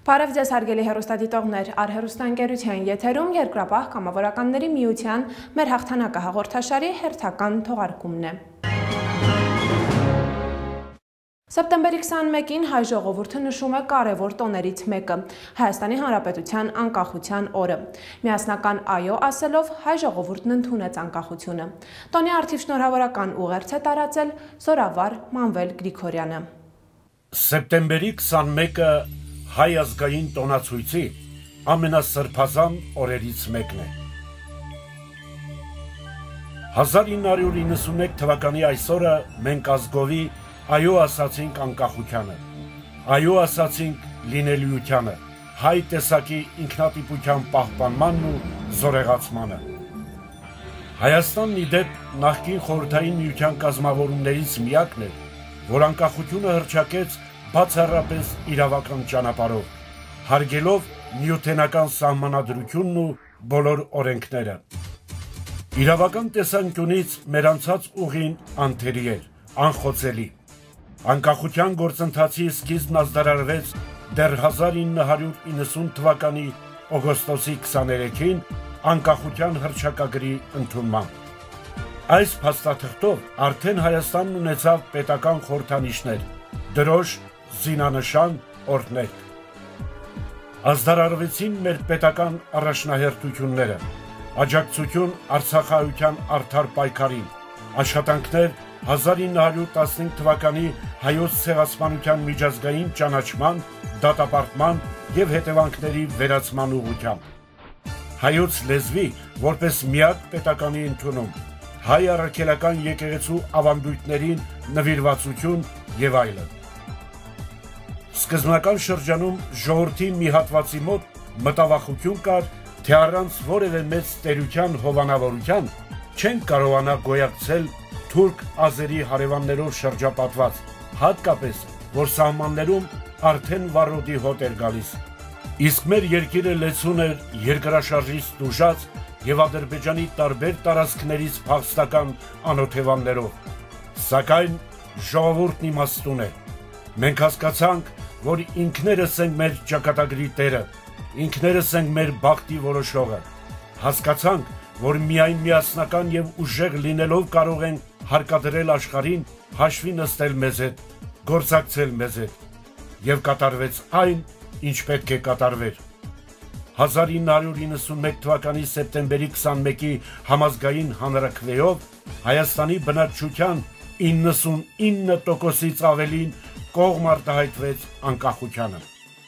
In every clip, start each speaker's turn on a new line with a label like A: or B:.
A: Բարև ձեզ հարգելի հեռուստադիտողներ, առհեռուստաընկերության եթերում Երկրապահ կամավորականների միության մեր հաղթանակը հաղորդաշարի հերթական թողարկումն է։ Սեպտեմբերի 21-ին հայ ժողովուրդը նշում է կարևոր տոներից մեկը՝ Հայաստանի Հանրապետության անկախության օրը։ Միասնական այո ասելով հայ ժողովուրդն ընդունեց անկախությունը։ Տոնի առթիվ շնորհավորական ուղերձ է տարածել Զորավար Մանվել Գրիգորյանը։
B: Սեպտեմբերի 21-ը հայ ազգային տոնացույցի ամենասրբազան օրերից մեկն է։ 1991 թվականի այսօրը մենք ազգովի այո ասացինք անկախությանը, այո ասացինք լինելիությանը, հայ տեսակի ինքնատիպության պահպանմանն ու զորեղացմանը։ Հայաստանն ի դեպ նախկին խորհրդային միության կազմավորումներից միակն էր, որ անկախությունը հռչակեց բացառապես իրավական ճանապարհով, հարգելով նյութենական սահմանադրությունն ու բոլոր օրենքները։ Իրավական տեսանկյունից մեր անցած ուղին անթերի էր, անխոցելի։ Անկախության գործընթացի սկիզբն ազդարարվեց դեռ 1990 թվականի օգոստոսի 23-ին անկախության հռչակագրի ընդունմամբ։ Այս փաստաթղթով արդեն Հայաստանն ունեցավ պետական խորհրդանիշներ, դրոշ, զինանշան, օրհներ։ Ազդարարվեցին մեր պետական առաջնահերթությունները, աջակցություն Արցախահայության արդար պայքարին, աշխատանքներ 1915 թվականի հայոց ցեղասպանության միջազգային ճանաչման, դատապարտման և հետևանքների վերացման ուղղությամբ, հայոց լեզվի որպես միակ պետականի ընդունում, հայ առաքելական եկեղեցու ավանդույթներին նվիրվածություն և այլն։ Սկզբնական շրջանում ժողովրդի մի հատվածի մոտ մտավախություն կար, թե առանց որևէ մեծ տերության հովանավորության չեն կարողանա գոյակցել թուրք-ազերի հարևաններով շրջապատված, հատկապես, որ սահմաններում արդեն վառոդի հոտ էր գալիս։ Իսկ մեր երկիրը լեցուն էր երկրաշարժից տուժած և Ադրբեջանի տարբեր տարածքներից փախստական անօթևաններով։ Սակայն ժողովուրդն իմաստուն է։ Մենք հասկացանք, որ ինքներս ենք մեր ճակատագրի տերը, ինքներս ենք մեր բախտի որոշողը։ Հասկացանք, որ միայն միասնական և ուժեղ լինելով կարող ենք հարկադրել աշխարհին հաշվի նստել մեզ հետ, գործակցել մեզ հետ, և կատարվեց այն, ինչ պետք է կատարվեր։ 1991 թվականի սեպտեմբերի 21-ի համազգային հանրաքվեով Հայաստանի բնակչության 99%-ից ավելին կողմ արտահայտվեց անկախությանը։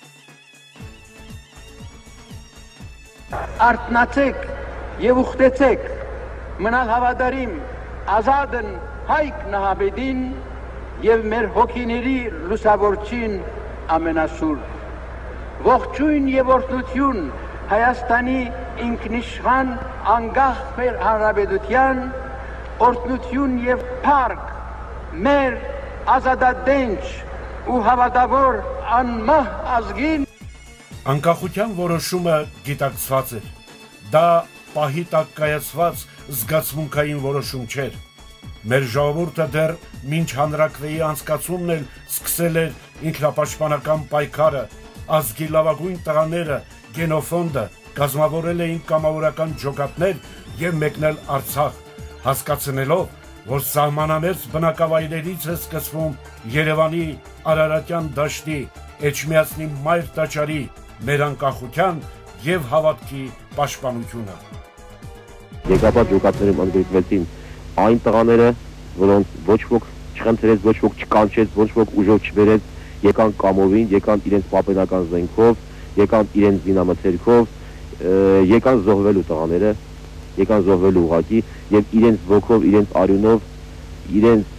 C: Արթնացեք և ուխտեցեք, մնալ հավատարիմ ազատն Հայկ Նահաբեդին և մեր հոգիների լուսավորչին ամենասուրբ։ Ողջույն և օրհնություն Հայաստանի ինքնիշխան անկախ հանրապետության, օրհնություն և փառք մեր ազատատենչ ու հավատավոր անմահ ազգին։
B: Անկախության որոշումը գիտակցված էր։ Դա պահի տակ կայացված զգացմունքային որոշում չէր։ Մեր ժողովուրդը դեռ մինչ հանրաքվեի անցկացումն էլ սկսել էր ինքնապաշտպանական պայքարը, ազգի լավագույն տղաները, գենոֆոնդը կազմավորել էին կամավորական ջոկատներ և մեկնել Արցախ, հասկացնելով, որ սահմանամերձ բնակավայրերից է սկսվում Երևանի Արարատյան դաշտի, Էջմիածնի մայր տաճարի, մեր անկախության և հավատքի պաշտպանությունը։
D: Եկապատ ջոկատներում ընդգրկվեցին այն տղաները, որոնց ոչ ոք չխնդրեց, ոչ ոք չկանչեց, ոչ ոք ուժով չբերեց, եկան կամովին, եկան իրենց պապենական զենքով, եկան իրենց զինամթերքով, եկան զոհվելու տղաները, եկան զոհվելու ուղղակի և իրենց ոգով, իրենց արյունով, իրենց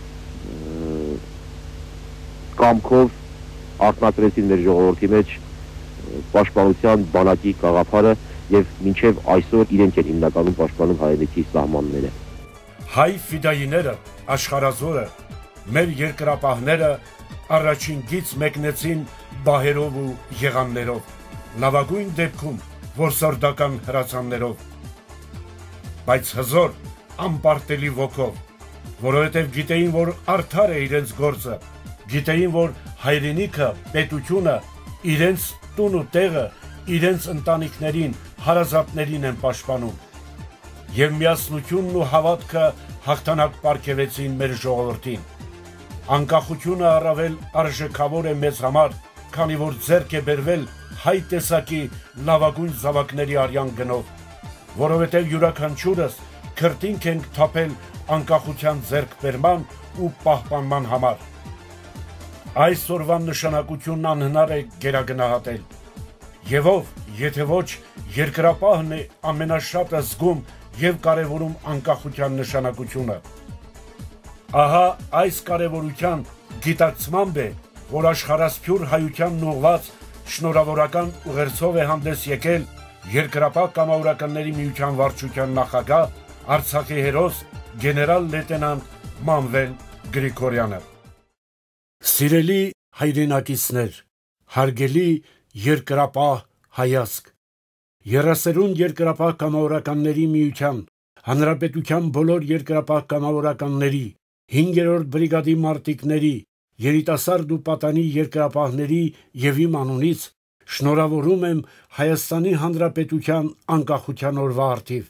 D: կամքով արթնացրեցին մեր ժողովրդի մեջ պաշտպանության բանակի գաղափարը և մինչև այսօր իրենք են հիմնականում պաշտպանում հայրենիքի սահմանները։
B: Հայ ֆիդայիները, աշխարհազորը, մեր երկրապահները առաջին գիծ մեկնեցին բահերով ու եղաններով, լավագույն դեպքում որսորդական հրացաններով, բայց հզոր, անպարտելի ոգով, որովհետև գիտեին, որ արդար է իրենց գործը, գիտեին, որ հայրենիքը, պետությունը իրենց տուն ու տեղը, իրենց ընտանիքներին, հարազատներին են պաշտպանում։ Եվ միասնությունն ու հավատքը հաղթանակ պարգևեցին մեր ժողովրդին։ Անկախությունը առավել արժեքավոր է մեզ համար, քանի որ ձեռք է բերվել հայ տեսակի լավագույն զավակների արյան գնով, որովհետև յուրաքանչյուրս քրտինք ենք թափել անկախության ձեռքբերման ու պահպանման համար։ Այս օրվան նշանակությունն անհնար է գերագնահատել։ Եվ ով, եթե ոչ երկրապահն է ամենաշատը զգում և կարևորում անկախության նշանակությունը։ Ահա այս կարևորության գիտակցմամբ է, որ աշխարհասփյուր հայությանն ուղղված շնորհավորական ուղերձով է հանդես եկել Երկրապահ կամավորականների միության վարչության նախագահ, Արցախի հերոս գեներալ լեյտենանտ Մանվել Գրիգորյանը։ Սիրելի հայրենակիցներ, հարգելի երկրապահ հայազգ, 30 Երկրապահ կամավորականների միության, հանրապետության բոլոր երկրապահ կամավորականների, 5-րդ բրիգադի մարտիկների, երիտասարդ ու պատանի երկրապահների և իմ անունից շնորհավորում եմ Հայաստանի Հանրապետության անկախության օրվա առթիվ։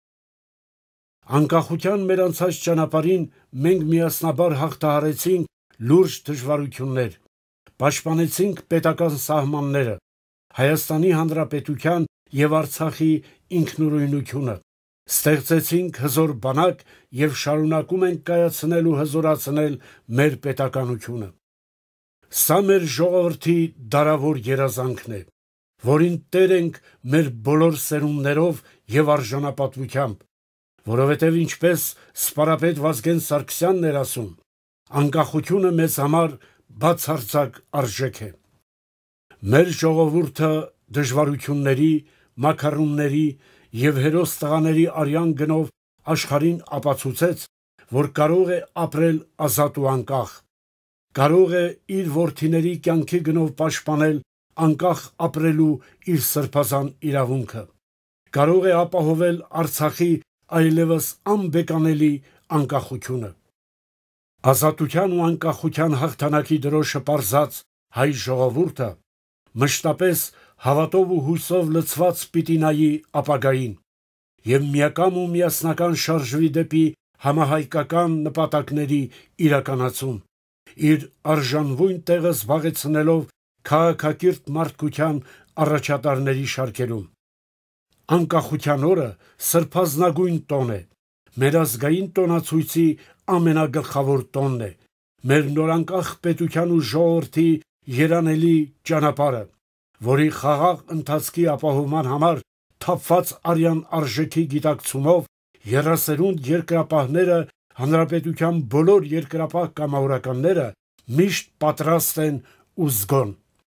B: Անկախության մեր անցած ճանապարհին մենք միասնաբար հաղթահարեցինք լուրջ դժվարություններ, պաշտպանեցինք պետական սահմանները, Հայաստանի Հանրապետության և Արցախի ինքնուրույնությունը, ստեղծեցինք հզոր բանակ և շարունակում ենք կայացնել ու հզորացնել մեր պետականությունը։ Սա մեր ժողովրդի դարավոր երազանքն է, որին տեր ենք մեր բոլոր սերունդներով և արժանապատվությամբ, որովհետև ինչպես սպարապետ Վազգեն Սարգսյանն էր ասում, անկախությունը մեզ համար բացարձակ արժեք է։ Մեր ժողովուրդը դժվարությունների, մաքարումների և հերոս տղաների արյան գնով աշխարհին ապացուցեց, որ կարող է ապրել ազատ ու անկախ, կարող է իր որդիների կյանքի գնով պաշտպանել անկախ ապրելու իր սրբազան իրավունքը, կարող է ապահովել Արցախի այլևս անբեկանելի անկախությունը։ Ազատության ու անկախության հաղթանակի դրոշը պարզած հայ ժողովուրդը մշտապես հավատով ու հույսով լցված պիտի նայի ապագային և միակամ ու միասնական շարժվի դեպի համահայկական նպատակների իրականացում, իր արժանվույն տեղը զբաղեցնելով քաղաքակիրթ մարդկության առաջատարների շարքերում։ Անկախության օրը սրբազնագույն տոն է, մեր ազգային տոնացույցի ամենագլխավոր տոնն է, մեր նորանկախ պետության ու ժողովրդի երանելի ճանապարհը, որի խաղաղ ընթացքի ապահովման համար թափված արյան արժեքի գիտակցումով եռասերունդ երկրապահները, հանրապետության բոլոր երկրապահ կամավորականները միշտ պատրաստ են ու զգոն։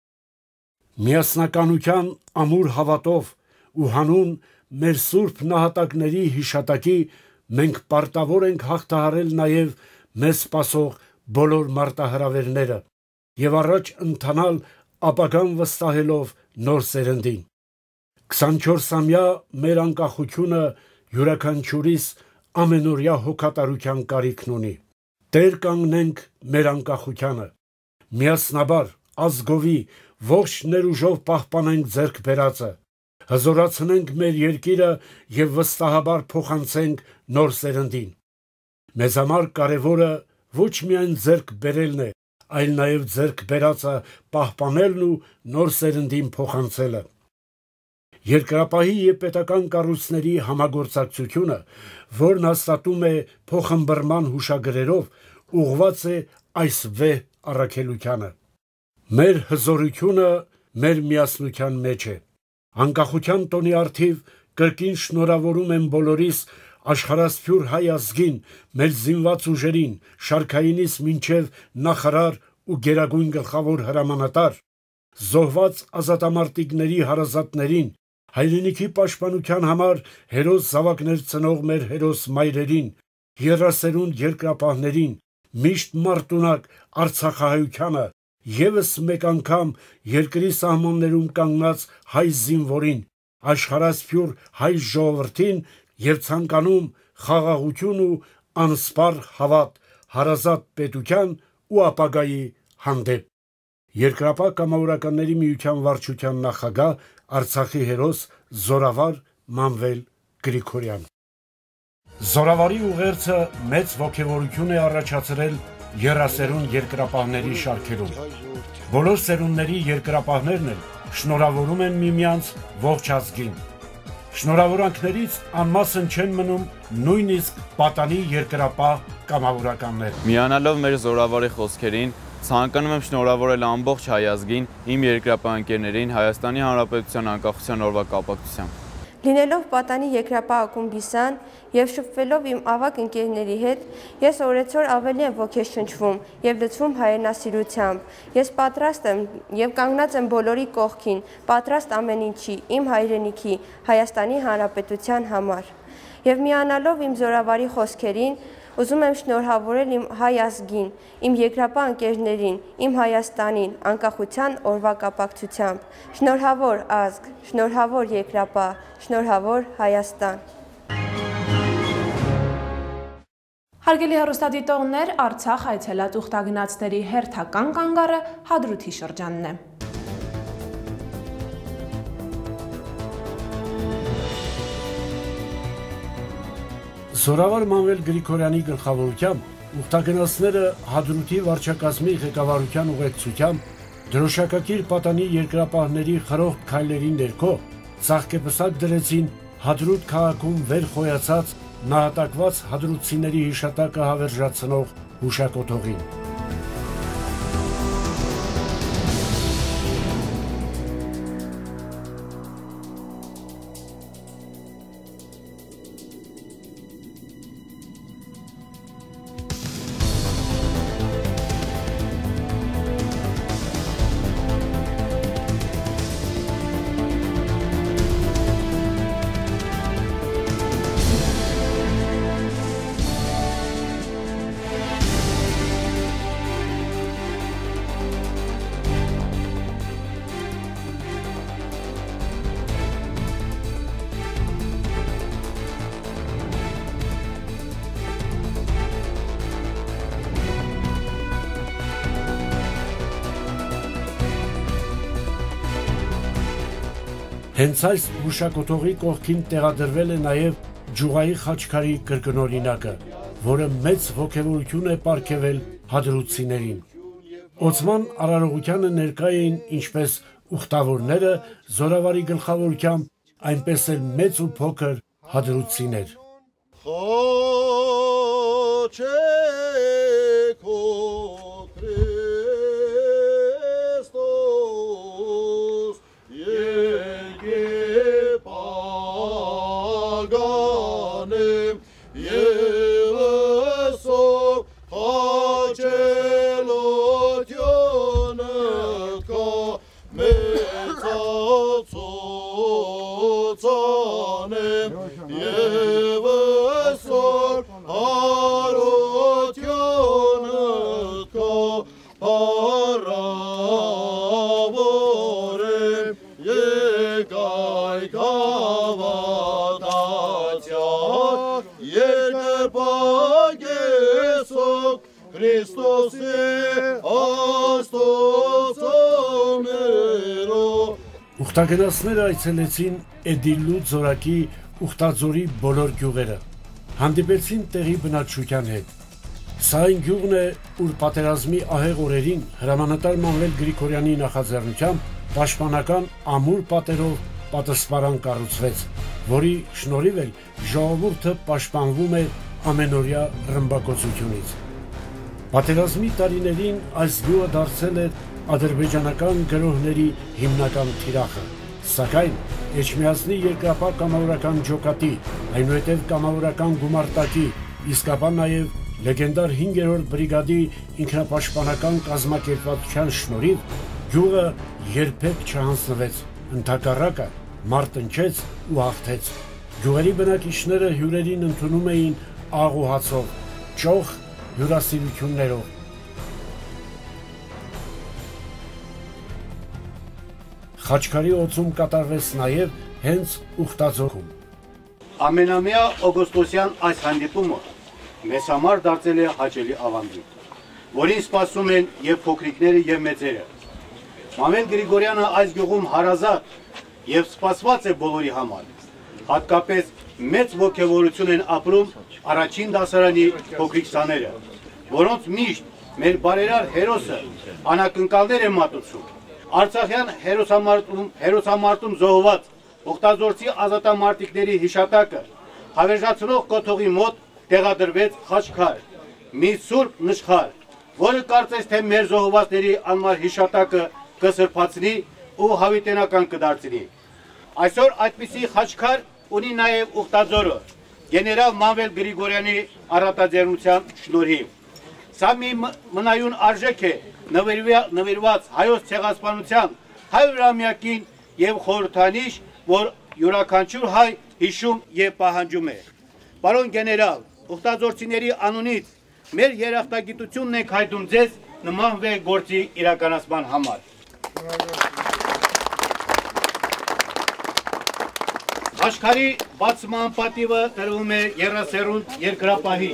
B: Միասնականության ամուր հավատով ու հանուն մեր սուրբ նահատակների հիշատակի մենք պարտավոր ենք հաղթահարել նաև մեզ սպասող բոլոր մարտահրավերները և առաջ ընթանալ ապագան վստահելով նոր սերնդին։ 24-ամյա մեր անկախությունը յուրաքանչյուրիս ամենօրյա հոգատարության կարիքն ունի։ Տեր կանգնենք մեր անկախությանը, միասնաբար, ազգովի, ողջ ներուժով պահպանենք ձեռք բերածը, հզորացնենք մեր երկիրը և վստահաբար փոխանցենք նոր սերնդին։ Մեզ համար կարևորը ոչ միայն ձեռք բերելն է, այլ նաև ձեռք բերածը պահպանելն ու նոր սերնդին փոխանցելը։ Երկրապահի և պետական կառույցների համագործակցությունը, որն հաստատում է փոխըմբռնման հուշագրերով, ուղղված է այս վեհ առաքելությանը։ Մեր հզորությունը մեր միասնության մեջ է։ Անկախության տոնի առթիվ կրկին շնորհավորում եմ բոլորիս աշխարհասփյուր հայ ազգին, մեր զինված ուժերին, շարքայինից մինչև նախարար ու գերագույն գլխավոր հրամանատար, զոհված ազատամարտիկների հարազատներին, հայրենիքի պաշտպանության համար հերոս զավակներ ծնող մեր հերոս մայրերին, եռասերունդ երկրապահներին, միշտ մարտունակ արցախահայությանը, ևս մեկ անգամ երկրի սահմաններում կանգնած հայ զինվորին, աշխարհասփյուր հայ ժողովրդին և ցանկանում խաղաղություն ու անսպառ հավատ հարազատ պետության ու ապագայի հանդեպ։ Երկրապահ կամավորականների միության վարչության նախագահ Արցախի հերոս Զորավար Մանվել Գրիգորյան։ Զորավարի ուղերձը մեծ ոգևորություն է առաջացրել եռասերուն երկրապահների շարքերում։ Բոլոր սերունդների երկրապահներն էլ շնորհավորում են միմյանց ողջ ազգին։ Շնորհավորանքներից անմասն չեն մնում նույնիսկ պատանի երկրապահ կամավորականներ։
E: Միանալով մեր զորավարի խոսքերին, ցանկանում եմ շնորհավորել ամբողջ հայ ազգին, իմ երկրապահ ընկերներին Հայաստանի Հանրապետության անկախության օրվա կապակցությամբ։
F: Լինելով պատանի երկրապահ ակումբիսան և շփվելով իմ ավագ ընկերների հետ, ես օրեցօր ավելի եմ ոգեշնչվում և լցվում հայրենասիրությամբ։ Ես պատրաստ եմ և կանգնած եմ բոլորի կողքին, պատրաստ ամեն ինչի, իմ հայրենիքի, Հայաստանի Հանրապետության համար։ Եվ միանալով իմ զորավարի խոսքերին, ուզում եմ շնորհավորել իմ հայ ազգին, իմ երկրապահ ընկերներին, իմ Հայաստանին, անկախության օրվա կապակցությամբ։ Շնորհավոր ազգ, շնորհավոր երկրապահ, շնորհավոր Հայաստան։
A: Հարգելի հեռուստադիտողներ, Արցախ այցելած ուխտագնացների հերթական կանգառը Հադրութի շրջանն է։
B: Զորավար Մանվել Գրիգորյանի գլխավորությամբ ուխտագնացները Հադրութի վարչակազմի ղեկավարության ուղեկցությամբ դրոշակակիր պատանի երկրապահների խրոխտ քայլերի ներքո ծաղկեպսակ դրեցին Հադրութ քաղաքում վեր խոյացած նահատակված հադրութցիների հիշատակը հավերժացնող հուշակոթողին։ Հենց այս հուշակոթողի կողքին տեղադրվել է նաև Ջուղայի խաչքարի կրկնօրինակը, որը մեծ ոգևորություն է պարգևել հադրութցիներին։ Օծման արարողությանը ներկա էին ինչպես ուխտավորները զորավարի գլխավորությամբ, այնպես էլ մեծ ու փոքր հադրութցիներ։ Ուխտագնացները այցելեցին Էդիլլու ձորակի Ուխտաձորի բոլոր գյուղերը, հանդիպեցին տեղի բնակչության հետ։ Սա այն գյուղն է, ուր պատերազմի ահեղ օրերին հրամանատար Մանվել Գրիգորյանի նախաձեռնությամբ պաշտպանական ամուր պատերով պատասպարան կառուցվեց, որի շնորհիվ էլ ժողովուրդը պաշտպանվում է ամենօրյա ռմբակոծությունից։ Պատերազմի տարիներին այս գյուղը դարձել էր ադրբեջանական գրոհների հիմնական թիրախը, սակայն Էջմիածնի երկրապահ կամավորական ջոկատի, այնուհետև կամավորական գումարտակի, իսկ ապա նաև լեգենդար 5-րդ բրիգադի ինքնապաշտպանական կազմակերպվածության շնորհիվ գյուղը երբեք չհանձնվեց, ընդհակառակը մարտնչեց ու հաղթեց։ Գյուղերի բնակիչները հյուրերին ընդունում էին աղ ու հացով, ճոխ հյուրասիրություններով։ Խաչքարի օծում կատարվեց նաև հենց Ուխտաձորում։
G: Ամենամյա օգոստոսյան այս հանդիպումը մեզ համար դարձել է հաճելի ավանդույթ, որին սպասում են և փոքրիկները և մեծերը, Մամել Գրիգորյանը այս գյուղում հարազատ եւ սպասված է բոլորի համար։ Հատկապես մեծ ոգևորություն են ապրում առաջին դասարանի փոքրիկ սաները, որոնց միշտ մեր բարերար հերոսը անակնկալներ է մատուցում։ Արցախյան հերոսամարտում զոհված օգտագործի ազատամարտիկների հիշատակը հավերժացնող կոթողի մոտ տեղադրվեց խաչքար, մի սուրբ նշխար, որը կարծես թե մեր զոհվածների անմար հիշատակը կսրբացնի ու հավիտենական կդարձնի։ Այսօր այդպիսի խաչքար ունի նաև Ուխտաձորը, գեներալ Մամվել Գրիգորյանի առատաձեռնության շնորհիվ։ Սա մի մնայուն արժեք է նվիրված հայոց ցեղասպանության 100-ամյակին եւ խորհրդանիշ, որ յուրաքանչյուր հայ հիշում եւ պահանջում է։ Պարոն գեներալ, ուխտաձորցիների անունից մեր երախտագիտությունն ենք հայտում ձեզ նման վեհ գործի իրականացման համար։ Աշխարհի բացման պատիվը տրվում է երասերունդ երկրապահի։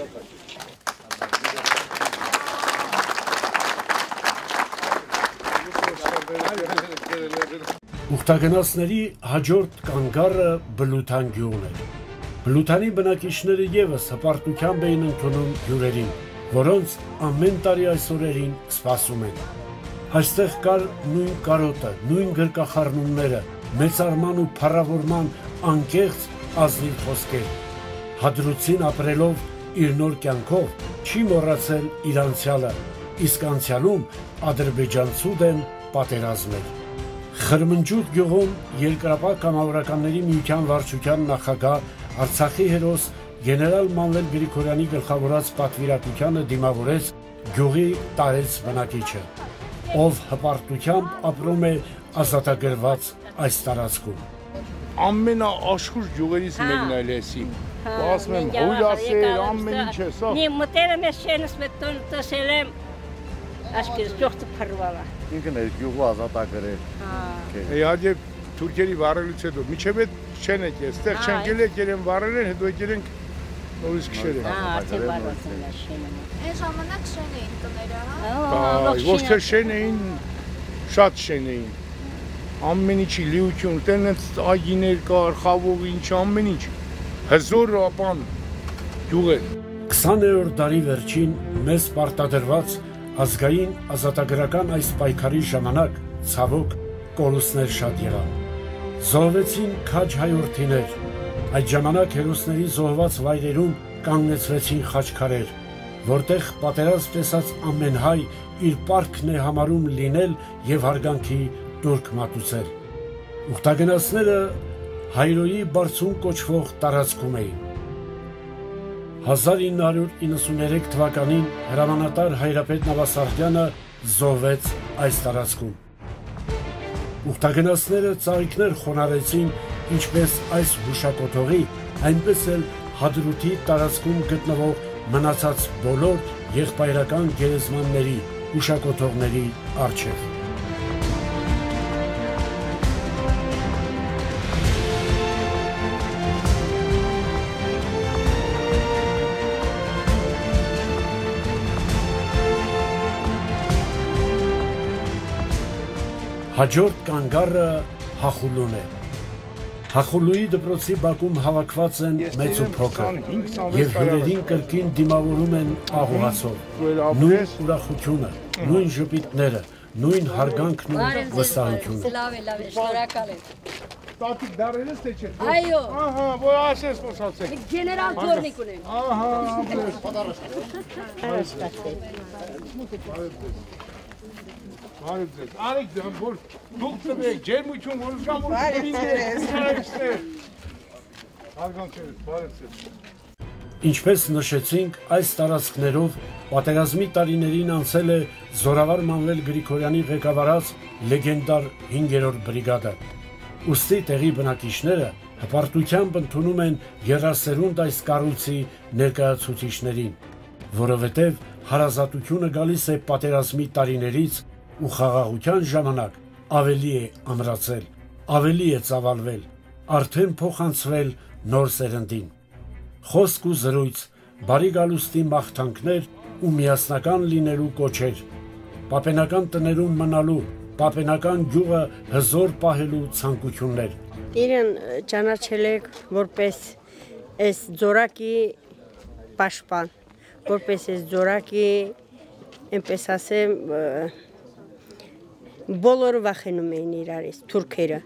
B: Ուխտագնացների հաջորդ կանգառը Բլութան գյուղն էր։ Բլութանի բնակիչները ևս հպարտությամբ էին ընդունում հյուրերին, որոնց ամեն տարի այս օրերին սպասում են։ Այստեղ կար նույն կարոտը, նույն գրկախառնումները, մեծարման ու փառավորման անկեղծ ազնիվ խոսքեր։ Հադրուցին ապրելով իր նոր կյանքով չի մոռացել իր անցյալը, իսկ անցյալում ադրբեջանցու դեմ պատերազմ էր։ Խրմնջուտ գյուղում երկրապահ կամավորականների միության վարչության նախագահ Արցախի հերոս գեներալ Մանվել Գրիգորյանի գլխավորած պատվիրակությանը դիմավորեց գյուղի տարեց բնակիչը, ով հպարտությամբ ապրում է ազատագրված այս տարածքում։
H: Ամենաաշխույժ գյուղերից մեկն է լեսի։ Ասում եմ, հույլասեր, ամեն ինչ է սա։
I: Մտերը մեզ չենս մետոն տսել եմ, աշկերս ճողտը փրվալա։
H: Ինքն է գյուղը ազատագրել։ Իհարկե թուրքերի վարելուց հետո միջև այդ չեն եկել, այստեղ չեն եկել են վարել են, հետո եկել են նորից քշել են։
I: Արդեն վարված են շենը։
J: Այն ժամանակ շեն էին տները, հա։
H: Ոչ թե շեն էին, շատ շեն էին։ Ամեն ինչի լիություն, տենից այգիներ կար, խավող ինչ, ամեն ինչ։ Հզոր ապան գյուղ է։
B: 20-րդ դարի վերջին մեզ պարտադրված ազգային ազատագրական այս պայքարի ժամանակ ցավոք կորուստներ շատ եղան։ Զոհվեցին քաջ հայորդիներ։ Այդ ժամանակ հերոսների զոհված վայրերում կանգնեցվեցին խաչքարեր, որտեղ պատերազմ տեսած ամեն հայ իր պարտքն է համարում լինել եւ հարգանքի տուրք մատուցել։ Ուխտագնացները հայրոյի բարձուն կոչվող տարածքում էին։ 1993 թվականին հրամանատար Հայրապետ Նավասարդյանը զոհվեց այս տարածքում։ Ուխտագնացները ծաղիկներ խոնարհեցին ինչպես այս հուշակոթողի, այնպես էլ Հադրութի տարածքում գտնվող մնացած բոլոր եղբայրական գերեզմանների, հուշակոթողների առջև։ Հաջորդ կանգառը Հախուլուն է։ Հախուլուի դպրոցի բակում հավաքված են մեծ ու փոքր եւ հյուրերին կրկին դիմավորում են աղոհացով։ Նույն ուրախությունը, նույն ժպիտները, նույն հարգանքն ու վստահությունը։
I: Լավ է, շնորհակալ եմ։
H: Տատիկ դարել ես թե չէ։
I: Այո։
H: Ահա, որ ասես խոսացեք։
I: Գեներալ Ձորնիկ ունեն։
H: Ահա, Արեք դեմ, որ դուք տվեք, ջերմություն, որ ուզգամ, որ բարեցես։
B: Ինչպես նշեցինք, այս տարածքներով պատերազմի տարիներին անցել է Զորավար Մանվել Գրիգորյանի ղեկավարած լեգենդար 5-րդ բրիգադը։ Ուստի տեղի բնակիչները հպարտությամբ ընդունում են եռասերունդ այս կառույցի ներկայացուցիչներին, որովհետև հարազատությունը գալիս է պատերազմի տարիներից ու խաղաղության ժամանակ ավելի է ամրացել, ավելի է ծավալվել, արդեն փոխանցվել նոր սերնդին։ Խոսք ու զրույց, բարի գալուստի մաղթանքներ ու միասնական լինելու կոչեր, պապենական տներում մնալու, պապենական գյուղը հզոր պահելու ցանկություններ։
K: Իրեն ճանաչել եք որպես այս ձորակի պաշտպան, որպես այս ձորակի, այնպես ասեմ, բոլորը վախենում էին իրարից, թուրքերը։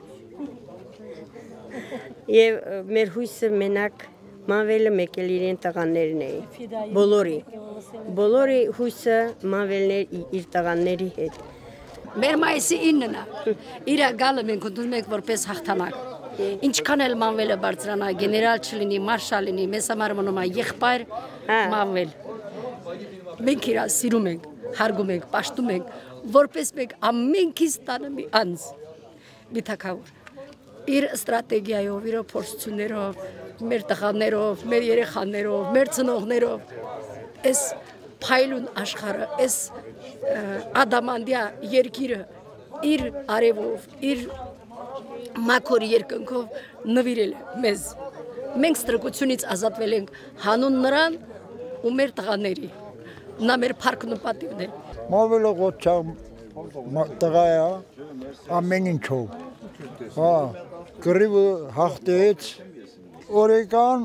K: Եւ մեր հույսը մենակ մանվելը մեկ էլ իրեն տղաներն էին, բոլորի հույսը մանվելներ իր տղաների հետ։
L: Մեր մայիսի 9-ն է, իր գալը մենք ուտում ենք որպես հաղթանակ։ Ինչքան էլ մանվելը բարձրանա, գեներալ չլինի, մարշալ լինի, մեզ համար մնում է եղբայր մանվել։ Մենք իրան սիրում ենք, հարգում ենք, պաշտում ենք, որպես մենք ամենքից տանը մի անձ, մի թագավոր։ Իր ստրատեգիայով, իր փորձություններով, մեր տղաներով, մեր երեխաներով, մեր ծնողներով, այս փայլուն աշխարհը, այս ադամանդիա երկիրը իր արևով, իր մաքուր երկնքով նվիրել է մեզ։ Մենք ստրկությունից ազատվել ենք հանուն նրան ու մեր տղաների։ Նա մեր փառքն ու պատիվն է։
M: Մավելը գոչամ տղա է, ամեն ինչով։ Հա, կռիվը հաղթեց, օրեկան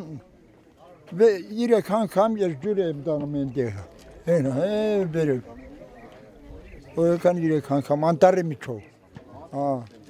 M: 3 անգամ ես ջուր եմ դանում այնտեղ։ Հենա, բերել։ Օրեկան 3 անգամ անտառի միջով։ Հա։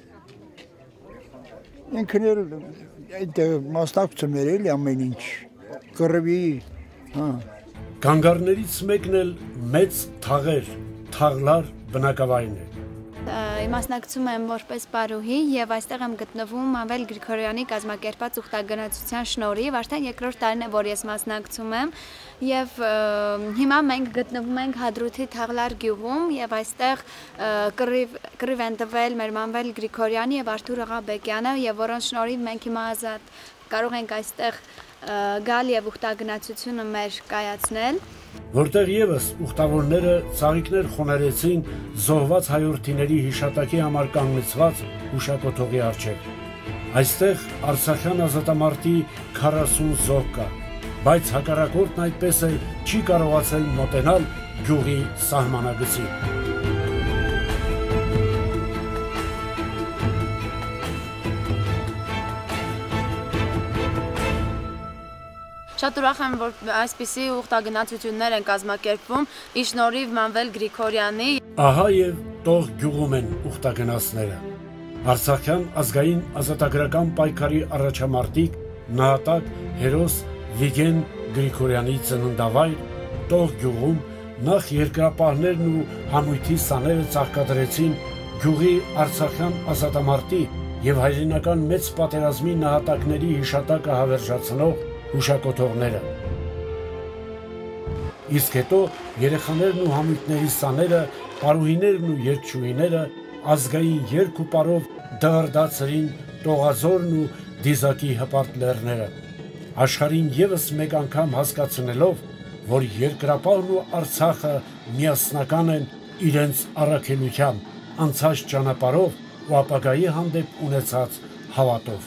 M: Ինքն էլ այնտեղ մասնակցում էր էլի ամեն ինչ, կռվի, հա։
B: Գանգարներից մեկն էլ մեծ թաղեր, թաղլար բնակավայրն է։
J: Մասնակցում եմ որպես պարուհի եւ այստեղ եմ գտնվում Մանվել Գրիգորյանի կազմակերպած ուխտագնացության շնորհիվ արդեն երկրորդ տարին է, որ ես մասնակցում եմ եւ հիմա մենք գտնվում ենք Հադրութի Թաղլար գյուղում եւ այստեղ կռիվ են տվել մեր Մանվել Գրիգորյանի եւ Արթուր Աղաբեկյանը եւ որոնց շնորհիվ մենք հիմա ազատ կարող ենք այստեղ գալ եւ ուխտագնացությունը մեր կայացնել,
B: որտեղ եւս ուխտավորները ծաղիկներ խոնարեցին զոհված հայրենիների հիշատակի համար կանգնեցված հուշակոթողի առջև։ Այստեղ Արցախյան ազատամարտի 40 զոհ կա, բայց հակառակորդն այդպես էլ չի կարողացել մոտենալ գյուղի սահմանագծին։
N: Շատ ուրախ եմ, որ այսպիսի ուխտագնացություններ են կազմակերպվում ի շնորհիվ Մանվել Գրիգորյանի։
B: Ահա եւ տող գյուղում են ուխտագնացները։ Արցախյան ազգային ազատագրական պայքարի առաջամարտիկ նահատակ հերոս Վիգեն Գրիգորյանի ծննդավայր տող գյուղում նախ երկրապահներն ու համույթի սաները ծաղկադրեցին գյուղի Արցախյան ազատամարտի եւ հայրենական մեծ պատերազմի նահատակների հիշատակը հավերժացնող հուշակոթողները։ Իսկ հետո երեխաներն ու համույթների սաները, պարուհիներն ու երգչուհիները ազգային երգ ու պարով դղրդացրին Տողազորն ու Դիզակի հպարտ լեռները, աշխարհին եւս մեկ անգամ հասկացնելով, որ երկրապահն ու Արցախը միասնական են իրենց առաքելությամբ, անցած ճանապարհով ու ապագայի հանդեպ ունեցած հավատով։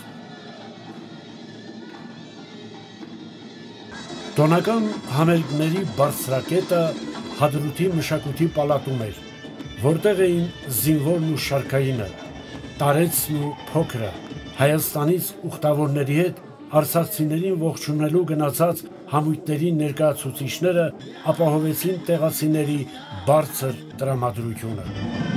B: Տոնական համերգների բարձրակետը Հադրութի մշակույթի պալատում էր, որտեղ էին զինվորն ու շարքայինը, տարեցն ու փոքրը, Հայաստանից ուխտավորների հետ արցախցիներին ողջունելու գնացած համույթների ներկայացուցիչները ապահովեցին տեղացիների բարձր տրամադրությունը։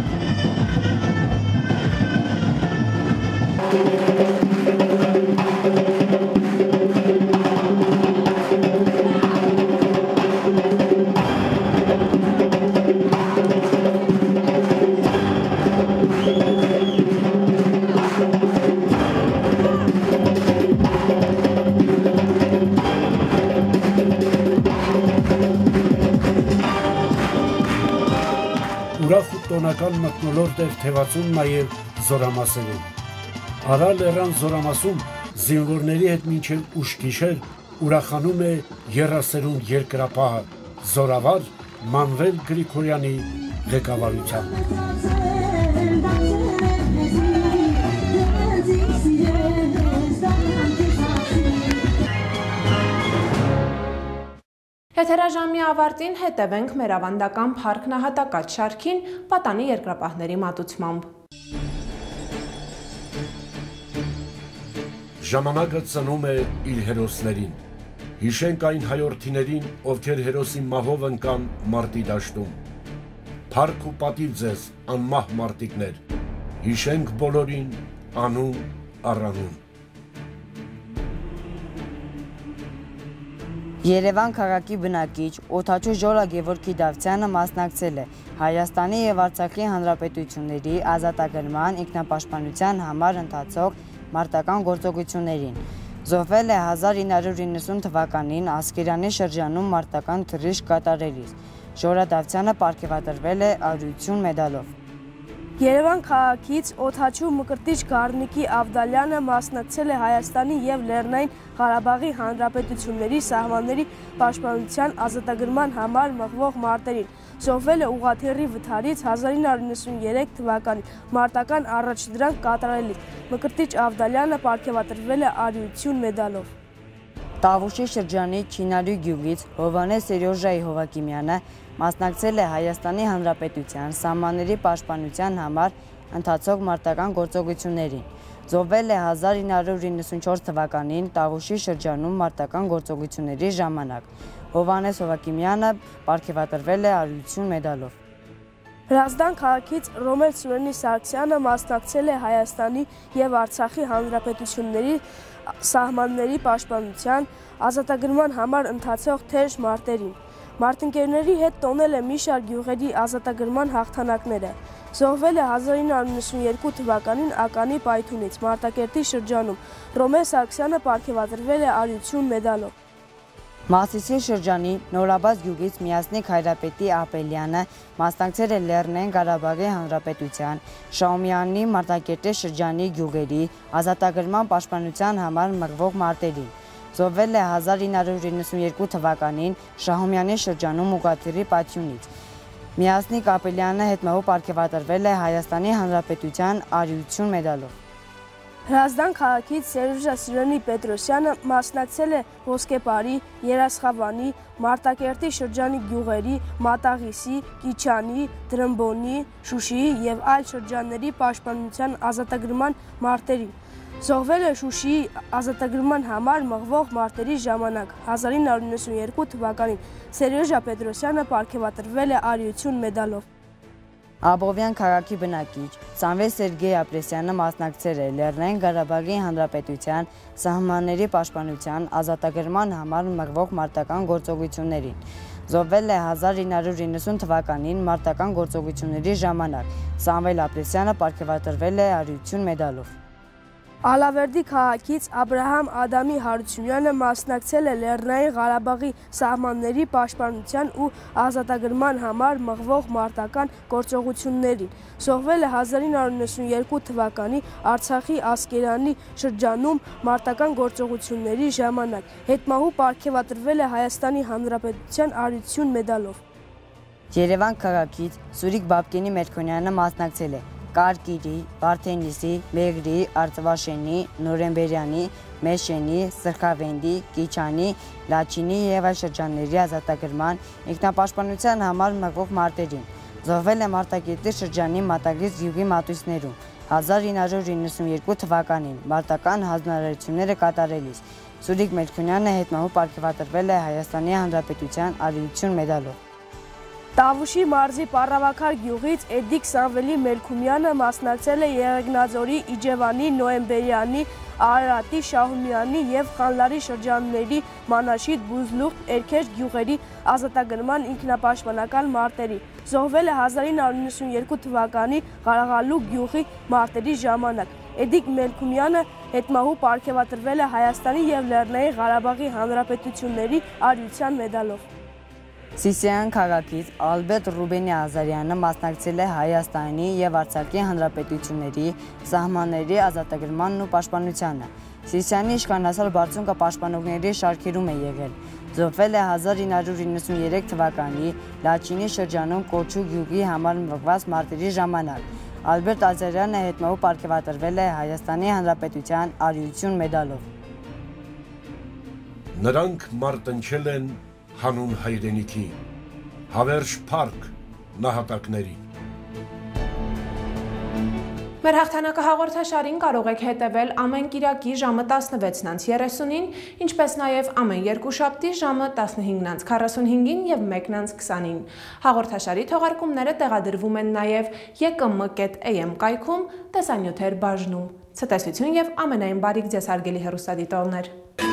B: Ուրախ ու տոնական մթնոլորտ էր թևածում նաև Զորամասերում։ Արա լեռան Զորամասում զինվորների հետ մինչև ուշ գիշեր ուրախանում է եռասերունդ երկրապահը Զորավար Մանվել Գրիգորյանի ղեկավարությամբ։
A: Եթերաժամի ավարտին հետևենք մեր ավանդական փառք նահատակած շարքին պատանի երկրապահների մատուցմամբ։
B: Ժամանակը ծնում է իր հերոսներին։ Հիշենք այն հայորդիներին, ովքեր հերոսի մահով ընկան մարտի դաշտում։ Փառք ու պատիվ ձեզ, անմահ մարտիկներ։ Հիշենք բոլորին անուն առանուն։
O: Երևան քաղաքի բնակիչ Օդաչու Ժորա Գևորգի Դավթյանը մասնակցել է Հայաստանի և Արցախի հանրապետությունների ազատագրման ինքնապաշտպանության համար ընթացող մարտական գործողություններին։ Զոհվել է 1990 թվականին Ասկերանի շրջանում մարտական թռիչք կատարելիս։ Ժորա Դավթյանը պարգևատրվել է Արիություն մեդալով։
P: Երևան քաղաքից Օդաչու Մկրտիչ Գառնիկի Ավդալյանը մասնակցել է Հայաստանի և Լեռնային Ղարաբաղի հանրապետությունների սահմանների պաշտպանության ազատագրման համար մղվող մարտերին։ Զոհվել է ուղղաթիռի վթարից 1993 թվականին մարտական առաջադրանք կատարելիս։ Մկրտիչ Ավդալյանը պարգևատրվել է Արիություն մեդալով։
O: Տավուշի շրջանի Չինարի գյուղից Հովհաննես Սերյոժայի Հովակիմյանը մասնակցել է Հայաստանի Հանրապետության սահմանների պաշտպանության համար ընթացող մարտական գործողություններին։ Զոհվել է 1994 թվականին Տավուշի շրջանում մարտական գործողությունների ժամանակ։ Հովհաննես Հովակիմյանը պարգևատրվել է Արիություն մեդալով։
P: Հրազդան քաղաքից Ռոմել Սուրենի Սարգսյանը մասնակցել է Հայաստանի և Արցախի հանրապետությունների սահմանների պաշտպանության ազատագրման համար ընթացող թեժ մարտերին։ Մարտընկերների հետ տոնել է մի շարք գյուղերի ազատագրման հաղթանակները։ Զոհվել է 1992 թվականին Ականի պայթունից Մարտակերտի շրջանում։ Ռոմել Սարգսյանը պարգևատրվել է Արիություն մեդալով։
O: Մասիսի շրջանի Նորաբաց գյուղից Միասնիկ Հայրապետի Ապելյանը մասնակցել է Լեռնային Ղարաբաղի Հանրապետության Շահումյանի Մարտակերտի շրջանի գյուղերի ազատագրման պաշտպանության համար մղվող մարտերին։ Զոհվել է 1992 թվականին Շահումյանի շրջանում ուղղաթիռի պատյունից։ Միասնիկ Ապելյանը հետմահու պարգևատրվել է Հայաստանի Հանրապետության Արիություն մեդալով։
P: Հրազդան քաղաքից Սերժա Սիրոնի Պետրոսյանը մասնակցել է Ոսկեպարի, Երասխավանի, Մարտակերտի շրջանի գյուղերի, Մատաղիսի, Կիչանի, Դրմբոնի, Շուշիի և այլ շրջանների պաշտպանության ազատագրման մարտերին։ Զոհվել է Շուշիի ազատագրման համար մղվող մարտերի ժամանակ 1992 թվականին Սերժա Պետրոսյանը պարգևատրվել է Արիություն մեդալով։
O: Աբովյան քաղաքի բնակիչ Սամվել Սերգեյ Ապրեսյանը մասնակցել է Լեռնային Ղարաբաղի Հանրապետության սահմանների պաշտպանության ազատագրման համար մղվող մարտական գործողություններին։ Զոհվել է 1990 թվականին մարտական գործողությունների ժամանակ։ Սամվել Ապրեսյանը պարգևատրվել է Արիություն մեդալով։
P: Ալավերդի քաղաքից Աբրահամ Ադամի Հարությունյանը մասնակցել է Լեռնային Ղարաբաղի սահմանների պաշտպանության ու ազատագրման համար մղվող մարտական գործողություններին։ Զոհվել է 1992 թվականի Արցախի Ասկերանի շրջանում մարտական գործողությունների ժամանակ։ Հետմահու պարգևատրվել է Հայաստանի Հանրապետության Արիություն մեդալով։
O: Երևան քաղաքից Սուրիկ Բաբկենի Մերքոնյանը մասնակցել է Կարկիրի, Վարդենիսի, Մեղրի, Արծվաշենի, Նորեմբերյանի, Մեշենի, Սրխավենդի, Կիչանի, Լաչինի և այլ շրջանների ազատագրման ինքնապաշտպանության համար մղվող մարտերին։ Զոհվել է Մարտակերտի շրջանի Մատաղիս գյուղի մատույցներում 1992 թվականին մարտական հանձնարարությունները կատարելիս։ Սուրիկ Մերքոնյանը հետմահու պարգևատրվել է Հայաստանի Հանրապետության Արիություն մեդալով։
P: Տավուշի մարզի Պառավաքար գյուղից Էդիկ Սամվելի Մելքումյանը մասնակցել է Եղեգնաձորի, Իջևանի, Նոեմբերյանի, Արարատի, Շահումյանի և Խանլարի շրջանների Մանաշիտ, Բուզլուխտ, Էրքեջ գյուղերի ազատագրման ինքնապաշտպանական մարտերի։ Զոհվել է 1992 թվականի Ղարաղալու գյուղի մարտերի ժամանակ։ Էդիկ Մելքումյանը հետմահու պարգևատրվել է Հայաստանի և Լեռնային Ղարաբաղի հանրապետությունների Արիության մեդալով։
O: Սիսիան քաղաքից Ալբերտ Ռուբենի Ազարյանը մասնակցել է Հայաստանի և Արցախի հանրապետությունների սահմանների ազատագրմանն ու պաշտպանությանը։ Սիսիանի իշխանասար բարձունքը պաշտպանողների շարքերում է եղել։ Զոհվել է 1993 թվականի Լաչինի շրջանում Կոչու գյուղի համար մղված մարտերի ժամանակ։ Ալբերտ Ազարյանը հետմահու պարգևատրվել է Հայաստանի Հանրապետության Արիություն մեդալով։
B: Նրանք մարտնչել են հանուն հայրենիքի, հավերժ փառք նահատակների։
A: Մեր հաղթանակը հաղորդաշարին կարող եք հետևել ամեն կիրակի ժամը 16:30-ին, ինչպես նաև ամեն երկուշաբթի ժամը 15:45-ին և 1:20-ին։ Հաղորդաշարի թողարկումները տեղադրվում են նաև ykm.am կայքում տեսանյութեր բաժնում։ Ցտեսություն և ամենայն բարիք ձեզ հարգելի հեռուստադիտողներ։